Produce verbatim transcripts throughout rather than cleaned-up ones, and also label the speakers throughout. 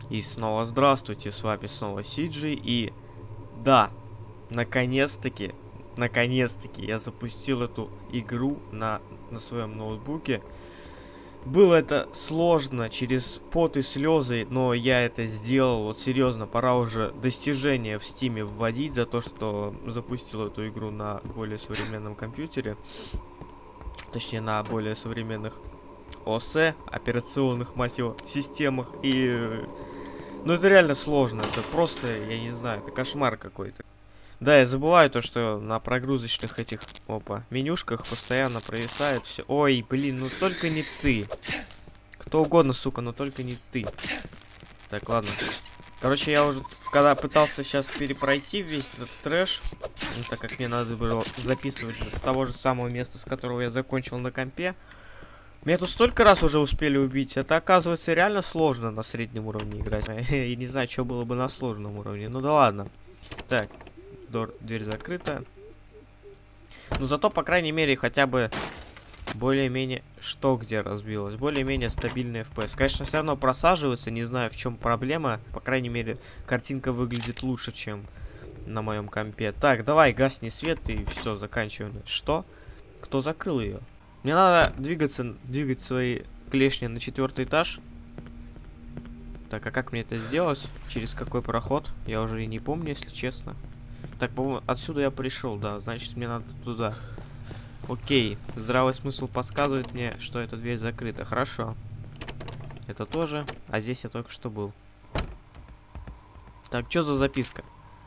Speaker 1: И снова здравствуйте, с вами снова Сиджи, и да, наконец-таки, наконец-таки я запустил эту игру на, на своем ноутбуке. Было это сложно, через пот и слезы, но я это сделал. Вот серьезно, пора уже достижения в стиме вводить за то, что запустил эту игру на более современном компьютере. Точнее, на более современных ОС, операционных, мать его, системах. И... Ну, это реально сложно. Это просто, я не знаю, это кошмар какой-то. Да, я забываю то, что на прогрузочных этих, опа, менюшках постоянно провисает все. Ой, блин, ну только не ты. Кто угодно, сука, но только не ты. Так, ладно. Короче, я уже, когда пытался сейчас перепройти весь этот трэш, ну, так как мне надо было записывать с того же самого места, с которого я закончил на компе, меня тут столько раз уже успели убить. Это, оказывается, реально сложно на среднем уровне играть. И не знаю, что было бы на сложном уровне. Ну да ладно. Так. Дверь закрыта. Ну зато, по крайней мере, хотя бы более-менее... Что где разбилось? Более-менее стабильный эф пи эс. Конечно, все равно просаживается. Не знаю, в чем проблема. По крайней мере, картинка выглядит лучше, чем на моем компе. Так, давай, гасни свет и все, заканчиваем. Что? Кто закрыл ее? Мне надо двигаться, двигать свои клешни на четвертый этаж. Так, а как мне это сделать? Через какой проход? Я уже и не помню, если честно. Так, по-моему, отсюда я пришел, да, значит, мне надо туда. Окей, здравый смысл подсказывает мне, что эта дверь закрыта. Хорошо. Это тоже, а здесь я только что был. Так, что за записка?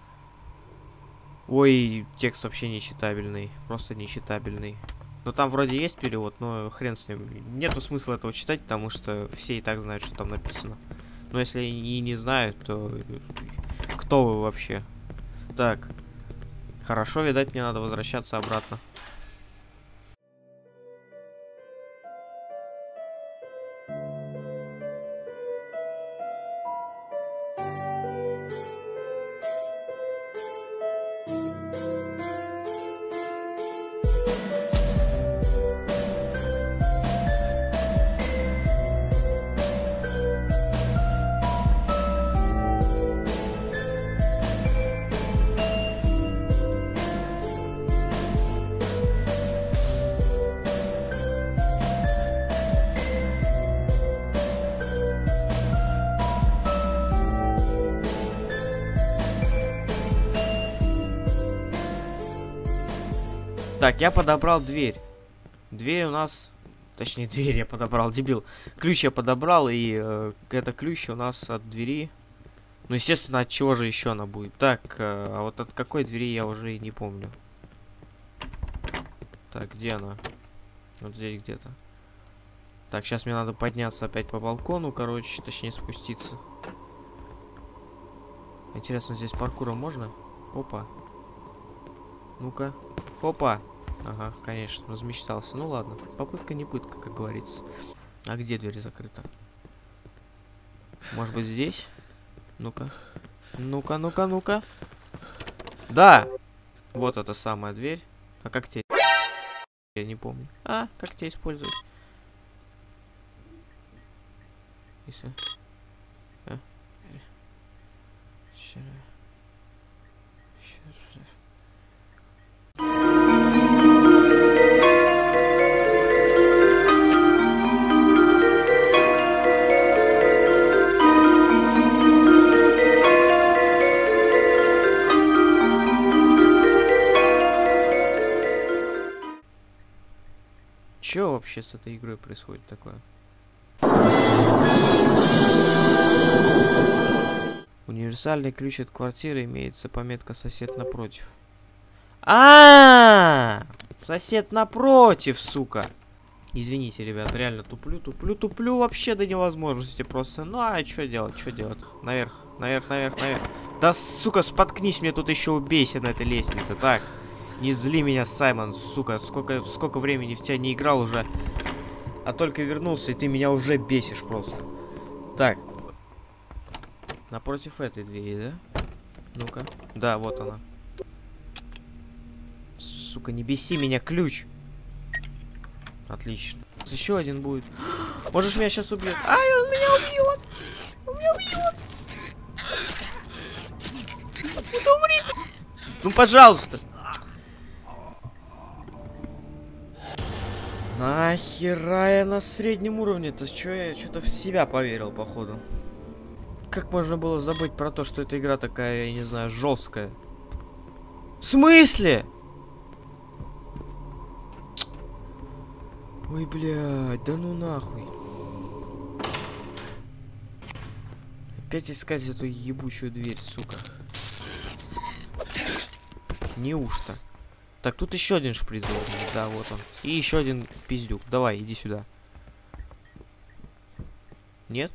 Speaker 1: Ой, текст вообще нечитабельный, просто нечитабельный. Ну, там вроде есть перевод, но хрен с ним. Нету смысла этого читать, потому что все и так знают, что там написано. Но если и не знают, то кто вы вообще? Так, хорошо, видать, мне надо возвращаться обратно. Так, я подобрал дверь. Дверь у нас... Точнее, дверь я подобрал, дебил. Ключ я подобрал, и э, это ключ у нас от двери. Ну, естественно, от чего же еще она будет? Так, э, а вот от какой двери я уже и не помню. Так, где она? Вот здесь где-то. Так, сейчас мне надо подняться опять по балкону, короче, точнее спуститься. Интересно, здесь паркуром можно? Опа. Ну-ка. Опа. Ага, конечно, размечтался. Ну ладно, попытка не пытка, как говорится. А где дверь закрыта? Может быть, здесь? Ну-ка. Ну-ка, ну-ка, ну-ка. Да! Вот эта самая дверь. А как тебе? Я не помню. А, как тебя использовать? Если... А? Сейчас... Сейчас... Что вообще с этой игрой происходит такое? Универсальный ключ от квартиры, имеется пометка «Сосед напротив». А, -а, а сосед напротив, сука. Извините, ребят, реально туплю, туплю, туплю вообще до невозможности просто. Ну а что делать, что делать? Наверх, наверх, наверх, наверх. Да, сука, споткнись, мне тут еще убейся на этой лестнице. Так, не зли меня, Саймон, сука. Сколько, сколько времени в тебя не играл уже. А только вернулся, и ты меня уже бесишь просто. Так. Напротив этой двери, да? Ну-ка. Да, вот она. Сука, не беси меня, ключ. Отлично. Еще один будет. Можешь меня сейчас убьет. Ай, он меня убьет. Он меня убьет. Ну, пожалуйста. Нахера я на среднем уровне-то? Чё я что-то в себя поверил, походу. Как можно было забыть про то, что эта игра такая, я не знаю, жесткая? В смысле? Ой, блядь, да ну нахуй. Опять искать эту ебучую дверь, сука. Неужто? Так, тут еще один шприц был. Да, вот он. И еще один пиздюк. Давай, иди сюда. Нет?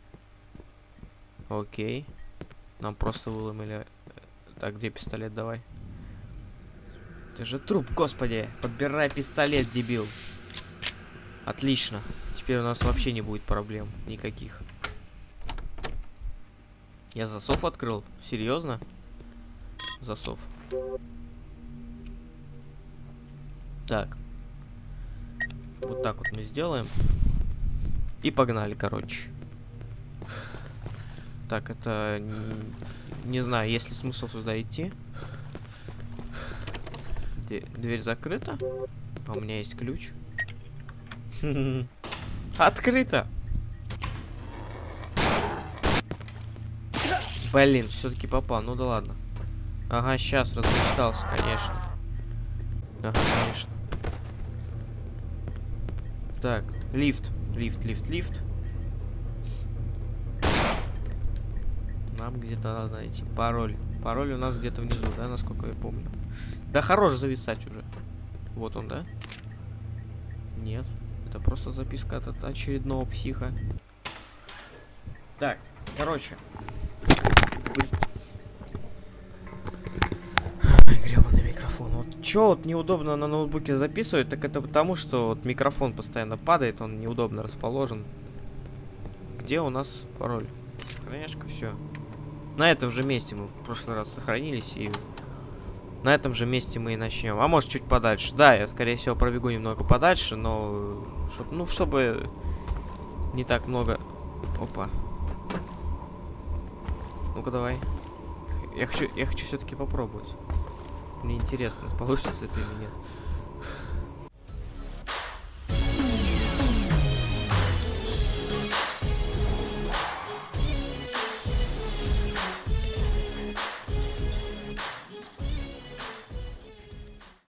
Speaker 1: Окей. Нам просто выломали. Так, где пистолет? Давай. Ты же труп, господи. Подбирай пистолет, дебил. Отлично. Теперь у нас вообще не будет проблем. Никаких. Я засов открыл? Серьезно? Засов. Так. Вот так вот мы сделаем. И погнали, короче. Так, это... Не, не знаю, есть ли смысл сюда идти. Д- дверь закрыта. А у меня есть ключ. Открыто! Блин, все-таки попал. Ну да ладно. Ага, сейчас размечтался, конечно. Ага, конечно. Так, лифт. Лифт, лифт, лифт. Нам где-то надо найти пароль. Пароль у нас где-то внизу, да, насколько я помню. Да хорош зависать уже. Вот он, да? Нет. Это просто записка от очередного психа. Так, короче. Гребаный микрофон. Вот чё вот неудобно на ноутбуке записывать, так это потому, что вот микрофон постоянно падает, он неудобно расположен. Где у нас пароль? Сохраняшка, все. На этом же месте мы в прошлый раз сохранились, и на этом же месте мы и начнем. А может чуть подальше. Да, я скорее всего пробегу немного подальше, но чтоб, ну чтобы не так много. Опа. Ну-ка давай. Я хочу, я хочу все-таки попробовать. Мне интересно, получится это или нет.